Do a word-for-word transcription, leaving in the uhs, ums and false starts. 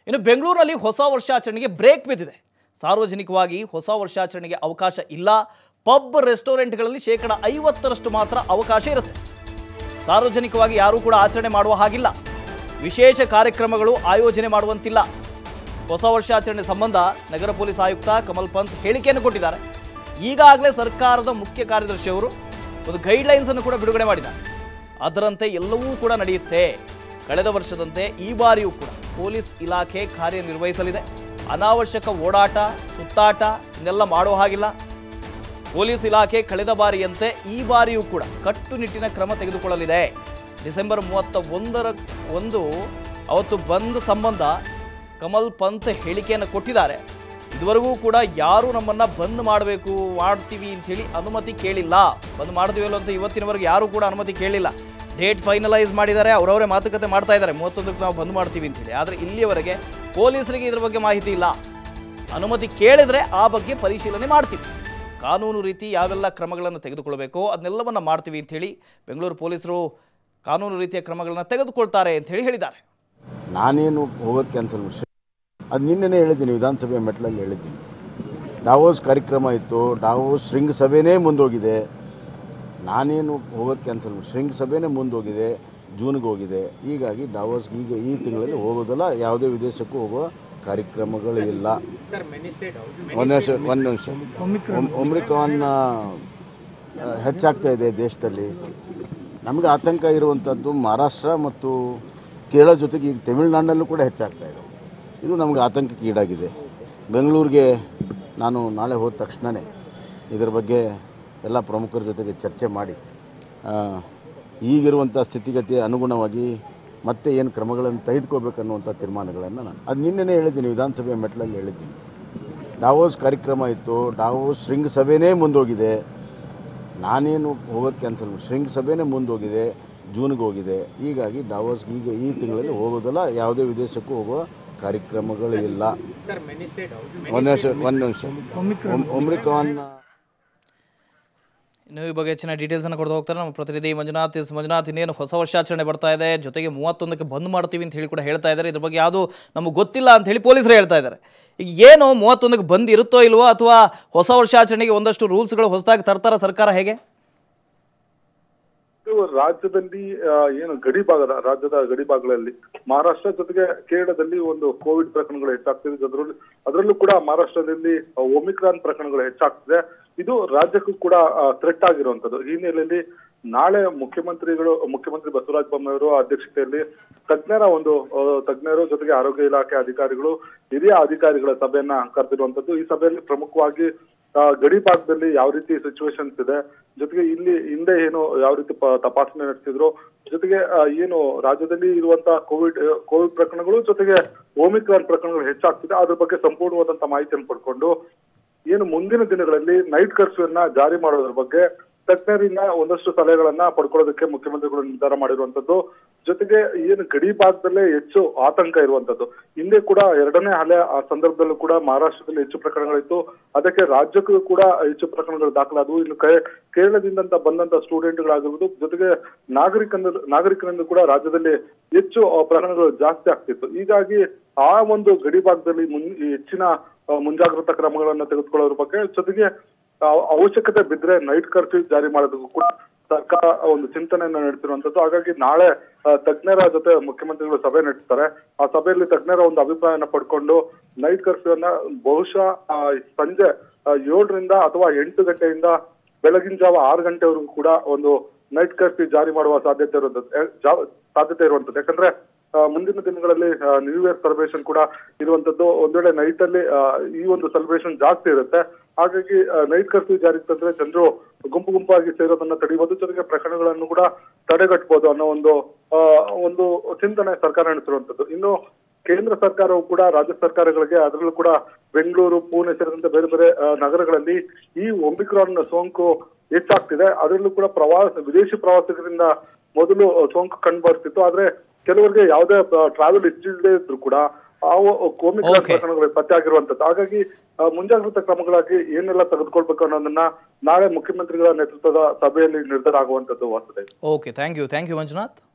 ಇನ್ನು ಬೆಂಗಳೂರಿನಲ್ಲಿ ಹೊಸ ವರ್ಷಾಚರಣೆಗೆ ಬ್ರೇಕ್ ಬಿದ್ದಿದೆ. ಸಾರ್ವಜನಿಕವಾಗಿ ಹೊಸ ವರ್ಷಾಚರಣೆಗೆ ಅವಕಾಶ ಇಲ್ಲ. ಪಬ್ ರೆಸ್ಟೋರೆಂಟ್ಗಳಲ್ಲಿ ಶೇಕಡ ಐವತ್ತರಷ್ಟು ಮಾತ್ರ ಅವಕಾಶ ಇರುತ್ತೆ. ಸಾರ್ವಜನಿಕವಾಗಿ ಯಾರೂ ಕೂಡ ಆಚರಣೆ ಮಾಡುವ ಹಾಗಿಲ್ಲ. ವಿಶೇಷ ಕಾರ್ಯಕ್ರಮಗಳು ಆಯೋಜನೆ ಮಾಡುವಂತಿಲ್ಲ. ಹೊಸ ವರ್ಷಾಚರಣೆ ಸಂಬಂಧ ನಗರ ಪೊಲೀಸ್ ಆಯುಕ್ತ ಕಮಲ್ ಪಂತ್ ಹೇಳಿಕೆಯನ್ನು ಕೊಟ್ಟಿದ್ದಾರೆ. ಈಗಾಗಲೇ ಸರ್ಕಾರದ ಮುಖ್ಯ ಕಾರ್ಯದರ್ಶಿ ಅವರು ಒಂದು ಗೈಡ್ಲೈನ್ಸ್ ಅನ್ನು ಕೂಡ ಬಿಡುಗಡೆ ಮಾಡಿದ್ದಾರೆ. ಅದರಂತೆ ಎಲ್ಲವೂ ಕೂಡ ನಡೆಯುತ್ತೆ. ಕಳೆದ ವರ್ಷದಂತೆ ಈ ಬಾರಿಯೂ ಕೂಡ ಪೊಲೀಸ್ ಇಲಾಖೆ ಕಾರ್ಯನಿರ್ವಹಿಸಲಿದೆ. ಅನಾವಶ್ಯಕ ಓಡಾಟ, ಸುತ್ತಾಟ ಇನ್ನೆಲ್ಲ ಮಾಡುವ ಹಾಗಿಲ್ಲ. ಪೊಲೀಸ್ ಇಲಾಖೆ ಕಳೆದ ಬಾರಿಯಂತೆ ಈ ಬಾರಿಯೂ ಕೂಡ ಕಟ್ಟುನಿಟ್ಟಿನ ಕ್ರಮ ತೆಗೆದುಕೊಳ್ಳಲಿದೆ. ಡಿಸೆಂಬರ್ ಮೂವತ್ತ ಒಂದರ ಒಂದು ಅವತ್ತು ಬಂದ್ ಸಂಬಂಧ ಕಮಲ್ ಪಂತ್ ಹೇಳಿಕೆಯನ್ನು ಕೊಟ್ಟಿದ್ದಾರೆ. ಇದುವರೆಗೂ ಕೂಡ ಯಾರು ನಮ್ಮನ್ನು ಬಂದ್ ಮಾಡಬೇಕು ಮಾಡ್ತೀವಿ ಅಂಥೇಳಿ ಅನುಮತಿ ಕೇಳಿಲ್ಲ. ಬಂದ್ ಮಾಡಿದ್ವಿಲ್ಲ ಅಂತ ಇವತ್ತಿನವರೆಗೆ ಯಾರೂ ಕೂಡ ಅನುಮತಿ ಕೇಳಿಲ್ಲ. ಡೇಟ್ ಫೈನಲೈಸ್ ಮಾಡಿದ್ದಾರೆ, ಅವರವರೇ ಮಾತುಕತೆ ಮಾಡ್ತಾ ಇದ್ದಾರೆ, ಮೂವತ್ತೊಂದಕ್ಕೆ ನಾವು ಬಂದ್ ಮಾಡ್ತೀವಿ ಅಂತೇಳಿ. ಆದರೆ ಇಲ್ಲಿಯವರೆಗೆ ಪೊಲೀಸರಿಗೆ ಇದ್ರ ಬಗ್ಗೆ ಮಾಹಿತಿ ಇಲ್ಲ. ಅನುಮತಿ ಕೇಳಿದರೆ ಆ ಬಗ್ಗೆ ಪರಿಶೀಲನೆ ಮಾಡ್ತೀವಿ, ಕಾನೂನು ರೀತಿ ಯಾವೆಲ್ಲ ಕ್ರಮಗಳನ್ನು ತೆಗೆದುಕೊಳ್ಬೇಕು ಅದನ್ನೆಲ್ಲವನ್ನು ಮಾಡ್ತೀವಿ ಅಂಥೇಳಿ ಬೆಂಗಳೂರು ಪೊಲೀಸರು ಕಾನೂನು ರೀತಿಯ ಕ್ರಮಗಳನ್ನು ತೆಗೆದುಕೊಳ್ತಾರೆ ಅಂಥೇಳಿ ಹೇಳಿದ್ದಾರೆ. ನಾನೇನು ಹೋಗೋದು ಕ್ಯಾನ್ಸಲ್ ವಿಷಯ ಅದು ನಿನ್ನೆನೇ ಹೇಳಿದ್ದೀನಿ, ವಿಧಾನಸಭೆ ಮೆಟ್ಲಲ್ಲಿ ಹೇಳಿದ್ದೀನಿ. ಡಾವೋಸ್ ಕಾರ್ಯಕ್ರಮ ಇತ್ತು, ಡಾವೋಸ್ ಶೃಂಗಸಭೆನೇ ಮುಂದೋಗಿದೆ. ನಾನೇನು ಹೋಗೋದು ಕ್ಯಾನ್ಸಲ್ ಶೃಂಗಸಭೆನೇ ಮುಂದೋಗಿದೆ, ಜೂನ್ಗೆ ಹೋಗಿದೆ. ಹೀಗಾಗಿ ಡಾವೋಸ್ಗೆ ಈಗ ಈ ತಿಂಗಳಲ್ಲಿ ಹೋಗೋದಲ್ಲ, ಯಾವುದೇ ವಿದೇಶಕ್ಕೂ ಹೋಗುವ ಕಾರ್ಯಕ್ರಮಗಳಿಲ್ಲ. ಒಂದು ನಿಮಿಷ ಒಂದು ನಿಮಿಷ ಒಮ್ರಿಕಾನ್ ಹೆಚ್ಚಾಗ್ತಾ ಇದೆ ದೇಶದಲ್ಲಿ. ನಮಗೆ ಆತಂಕ ಇರುವಂಥದ್ದು ಮಹಾರಾಷ್ಟ್ರ ಮತ್ತು ಕೇರಳ ಜೊತೆಗೆ ಈಗ ತಮಿಳುನಾಡಿನಲ್ಲೂ ಕೂಡ ಹೆಚ್ಚಾಗ್ತಾ ಇದೆ. ಇದು ನಮಗೆ ಆತಂಕಕ್ಕೆ ಈಡಾಗಿದೆ. ಬೆಂಗಳೂರಿಗೆ ನಾನು ನಾಳೆ ಹೋದ ತಕ್ಷಣವೇ ಇದರ ಬಗ್ಗೆ ಎಲ್ಲ ಪ್ರಮುಖರ ಜೊತೆಗೆ ಚರ್ಚೆ ಮಾಡಿ ಈಗಿರುವಂಥ ಸ್ಥಿತಿಗತಿ ಅನುಗುಣವಾಗಿ ಮತ್ತೆ ಏನು ಕ್ರಮಗಳನ್ನು ತೆಗೆದುಕೋಬೇಕನ್ನುವಂಥ ತೀರ್ಮಾನಗಳನ್ನು ನಾನು ಅದು ನಿನ್ನೆನೇ ಹೇಳಿದ್ದೀನಿ, ವಿಧಾನಸಭೆ ಮೆಟ್ಲಲ್ಲಿ ಹೇಳಿದ್ದೀನಿ. ಡಾವೋಸ್ ಕಾರ್ಯಕ್ರಮ ಇತ್ತು, ಡಾವೋಸ್ ಶೃಂಗಸಭೆನೇ ಮುಂದೋಗಿದೆ. ನಾನೇನು ಹೋಗೋದು ಕ್ಯಾನ್ಸಲ್ ಶೃಂಗಸಭೆನೇ ಮುಂದೋಗಿದೆ, ಜೂನ್ಗೆ ಹೋಗಿದೆ. ಹೀಗಾಗಿ ಡಾವೋಸ್ಗೆ ಈಗ ಈ ತಿಂಗಳಲ್ಲಿ ಹೋಗೋದಲ್ಲ, ಯಾವುದೇ ವಿದೇಶಕ್ಕೂ ಹೋಗುವ ಕಾರ್ಯಕ್ರಮಗಳಿಲ್ಲ. ಒಂದು ನಿಮಿಷ ಒಂದು ನಿಮಿಷ ಒಮ್ರಿಕಾನ್ ಇನ್ನು ಈ ಬಗ್ಗೆ ಹೆಚ್ಚಿನ ಡೀಟೇಲ್ಸನ್ನು ಕೊಡ್ತಾ ಹೋಗ್ತಾರೆ ನಮ್ಮ ಪ್ರತಿನಿಧಿ ಮಂಜುನಾಥ್. ಮಂಜುನಾಥ್, ಇನ್ನೇನು ಹೊಸ ವರ್ಷಾಚರಣೆ ಬರ್ತಾ ಇದೆ, ಜೊತೆಗೆ ಮೂವತ್ತೊಂದಕ್ಕೆ ಬಂದ್ ಮಾಡ್ತೀವಿ ಅಂತ ಹೇಳಿ ಕೂಡ ಹೇಳ್ತಾ ಇದ್ದಾರೆ. ಇದ್ರ ಬಗ್ಗೆ ಯಾವುದು ನಮಗೆ ಗೊತ್ತಿಲ್ಲ ಅಂತ ಹೇಳಿ ಪೊಲೀಸರು ಹೇಳ್ತಾ ಇದ್ದಾರೆ. ಈಗ ಏನು ಮೂವತ್ತೊಂದಕ್ಕೆ ಬಂದ್ ಇರುತ್ತೋ ಇಲ್ವೋ, ಅಥವಾ ಹೊಸ ವರ್ಷಾಚರಣೆಗೆ ಒಂದಷ್ಟು ರೂಲ್ಸ್ಗಳು ಹೊಸದಾಗಿ ತರ್ತಾರ ಸರ್ಕಾರ, ಹೇಗೆ? ರಾಜ್ಯದಲ್ಲಿ ಏನು ಗಡಿ ಭಾಗದ ರಾಜ್ಯದ ಗಡಿ ಭಾಗಗಳಲ್ಲಿ ಮಹಾರಾಷ್ಟ್ರ ಜೊತೆಗೆ ಕೇರಳದಲ್ಲಿ ಒಂದು ಕೋವಿಡ್ ಪ್ರಕರಣಗಳು ಹೆಚ್ಚಾಗ್ತಿದೆ. ಅದರಲ್ಲೂ ಅದರಲ್ಲೂ ಕೂಡ ಮಹಾರಾಷ್ಟ್ರದಲ್ಲಿ ಒಮಿಕ್ರಾನ್ ಪ್ರಕರಣಗಳು ಹೆಚ್ಚಾಗ್ತಿದೆ. ಇದು ರಾಜ್ಯಕ್ಕೂ ಕೂಡ ಥ್ರೆಟ್ ಆಗಿರುವಂತದ್ದು. ಈ ಹಿನ್ನೆಲೆಯಲ್ಲಿ ನಾಳೆ ಮುಖ್ಯಮಂತ್ರಿಗಳು ಮುಖ್ಯಮಂತ್ರಿ ಬಸವರಾಜ ಬೊಮ್ಮಾಯಿ ಅವರ ಅಧ್ಯಕ್ಷತೆಯಲ್ಲಿ ತಜ್ಞರ ಒಂದು ತಜ್ಞರು ಜೊತೆಗೆ ಆರೋಗ್ಯ ಇಲಾಖೆ ಅಧಿಕಾರಿಗಳು, ಹಿರಿಯ ಅಧಿಕಾರಿಗಳ ಸಭೆಯನ್ನ ಕರೆದಿರುವಂತದ್ದು. ಈ ಸಭೆಯಲ್ಲಿ ಪ್ರಮುಖವಾಗಿ ಗಡಿ ಭಾಗದಲ್ಲಿ ಯಾವ ರೀತಿ ಸಿಚುವೇಶನ್ಸ್ ಇದೆ, ಜೊತೆಗೆ ಇಲ್ಲಿ ಹಿಂದೆ ಏನು ಯಾವ ರೀತಿ ತಪಾಸಣೆ ನಡೆಸಿದ್ರು, ಜೊತೆಗೆ ಏನು ರಾಜ್ಯದಲ್ಲಿ ಇರುವಂತಹ ಕೋವಿಡ್ ಕೋವಿಡ್ ಪ್ರಕರಣಗಳು ಜೊತೆಗೆ ಓಮಿಕ್ರಾನ್ ಪ್ರಕರಣಗಳು ಹೆಚ್ಚಾಗ್ತಿದೆ, ಅದ್ರ ಬಗ್ಗೆ ಸಂಪೂರ್ಣವಾದಂತಹ ಮಾಹಿತಿಯನ್ನು ಪಡ್ಕೊಂಡು ಏನು ಮುಂದಿನ ದಿನಗಳಲ್ಲಿ ನೈಟ್ ಕರ್ಫ್ಯೂನ್ನ ಜಾರಿ ಮಾಡೋದ್ರ ಬಗ್ಗೆ ತಜ್ಞರಿಂದ ಒಂದಷ್ಟು ಸಲಹೆಗಳನ್ನ ಪಡ್ಕೊಳ್ಳೋದಕ್ಕೆ ಮುಖ್ಯಮಂತ್ರಿಗಳು ನಿರ್ಧಾರ ಮಾಡಿರುವಂತದ್ದು. ಜೊತೆಗೆ ಏನು ಗಡಿ ಭಾಗದಲ್ಲೇ ಹೆಚ್ಚು ಆತಂಕ ಇರುವಂತದ್ದು. ಹಿಂದೆ ಕೂಡ ಎರಡನೇ ಅಲೆ ಆ ಸಂದರ್ಭದಲ್ಲೂ ಕೂಡ ಮಹಾರಾಷ್ಟ್ರದಲ್ಲಿ ಹೆಚ್ಚು ಪ್ರಕರಣಗಳಿತ್ತು, ಅದಕ್ಕೆ ರಾಜ್ಯಕ್ಕೂ ಕೂಡ ಹೆಚ್ಚು ಪ್ರಕರಣಗಳು ದಾಖಲಾದವು. ಇನ್ನು ಕೇರಳದಿಂದ ಬಂದಂತ ಸ್ಟೂಡೆಂಟ್ಗಳಾಗಿರ್ಬೋದು, ಜೊತೆಗೆ ನಾಗರಿಕಂದ ನಾಗರಿಕರಿಂದ ಕೂಡ ರಾಜ್ಯದಲ್ಲಿ ಹೆಚ್ಚು ಪ್ರಕರಣಗಳು ಜಾಸ್ತಿ ಆಗ್ತಿತ್ತು. ಹೀಗಾಗಿ ಆ ಒಂದು ಗಡಿ ಭಾಗದಲ್ಲಿ ಮುನ್ ಹೆಚ್ಚಿನ ಮುಂಜಾಗ್ರತಾ ಕ್ರಮಗಳನ್ನು ತೆಗೆದುಕೊಳ್ಳೋದ್ರ ಬಗ್ಗೆ, ಜೊತೆಗೆ ಅವಶ್ಯಕತೆ ಬಿದ್ದರೆ ನೈಟ್ ಕರ್ಫ್ಯೂ ಜಾರಿ ಮಾಡೋದಕ್ಕೂ ಕೂಡ ಸರ್ಕಾರ ಒಂದು ಚಿಂತನೆಯನ್ನ ನಡೆಸಿರುವಂತದ್ದು. ಹಾಗಾಗಿ ನಾಳೆ ತಜ್ಞರ ಜೊತೆ ಮುಖ್ಯಮಂತ್ರಿಗಳು ಸಭೆ ನಡೆಸ್ತಾರೆ. ಆ ಸಭೆಯಲ್ಲಿ ತಜ್ಞರ ಒಂದು ಅಭಿಪ್ರಾಯನ ಪಡ್ಕೊಂಡು ನೈಟ್ ಕರ್ಫ್ಯೂನ ಬಹುಶಃ ಸಂಜೆ ಏಳರಿಂದ ಅಥವಾ ಎಂಟು ಗಂಟೆಯಿಂದ ಬೆಳಗಿನ ಜಾವ ಆರು ಗಂಟೆವರೆಗೂ ಕೂಡ ಒಂದು ನೈಟ್ ಕರ್ಫ್ಯೂ ಜಾರಿ ಮಾಡುವ ಸಾಧ್ಯತೆ ಇರುವಂತದ್ದು ಸಾಧ್ಯತೆ ಇರುವಂತದ್ದು ಯಾಕಂದ್ರೆ ಮುಂದಿನ ದಿನಗಳಲ್ಲಿ ನ್ಯೂ ಇಯರ್ ಸೆಲೆಬ್ರೇಷನ್ ಕೂಡ ಇರುವಂತದ್ದು. ಒಂದ್ ವೇಳೆ ನೈಟ್ ಅಲ್ಲಿ ಈ ಒಂದು ಸೆಲೆಬ್ರೇಷನ್ ಜಾಸ್ತಿ ಇರುತ್ತೆ. ಹಾಗಾಗಿ ನೈಟ್ ಕರ್ಫ್ಯೂ ಜಾರಿ ತಂದ್ರೆ ಜನರು ಗುಂಪು ಗುಂಪಾಗಿ ಸೇರೋದನ್ನ ತಡೆಯಬಹುದು, ಜೊತೆಗೆ ಪ್ರಕರಣಗಳನ್ನು ಕೂಡ ತಡೆಗಟ್ಟಬಹುದು ಅನ್ನೋ ಒಂದು ಒಂದು ಚಿಂತನೆ ಸರ್ಕಾರ ನಡೆಸಿರುವಂತದ್ದು. ಇನ್ನು ಕೇಂದ್ರ ಸರ್ಕಾರವು ಕೂಡ ರಾಜ್ಯ ಸರ್ಕಾರಗಳಿಗೆ, ಅದರಲ್ಲೂ ಕೂಡ ಬೆಂಗಳೂರು, ಪುಣೆ ಸೇರಿದಂತೆ ಬೇರೆ ಬೇರೆ ನಗರಗಳಲ್ಲಿ ಈ ಒಮಿಕ್ರಾನ್ ಸೋಂಕು ಹೆಚ್ಚಾಗ್ತಿದೆ. ಅದರಲ್ಲೂ ಕೂಡ ಪ್ರವಾಸ ವಿದೇಶಿ ಪ್ರವಾಸಿಗರಿಂದ ಮೊದಲು ಸೋಂಕು ಕಂಡು ಬರ್ತಿತ್ತು, ಆದ್ರೆ ಕೆಲವರಿಗೆ ಯಾವುದೇ ಟ್ರಾವೆಲ್ ಹಿಸ್ಟ್ರಿ ಇದ್ರೂ ಕೂಡ ಆ ಒಮಿಕ್ರಾನ್ ಪ್ರಕರಣಗಳು ಪತ್ತೆ ಆಗಿರುವಂತದ್ದು. ಹಾಗಾಗಿ ಮುಂಜಾಗ್ರತಾ ಕ್ರಮಗಳಾಗಿ ಏನೆಲ್ಲ ತೆಗೆದುಕೊಳ್ಬೇಕು ಅನ್ನೋದನ್ನ ನಾಳೆ ಮುಖ್ಯಮಂತ್ರಿಗಳ ನೇತೃತ್ವದ ಸಭೆಯಲ್ಲಿ ನಿರ್ಧಾರ ಆಗುವಂತದ್ದು ವಾಸ್ತವ. Okay, thank you thank you Manjunath.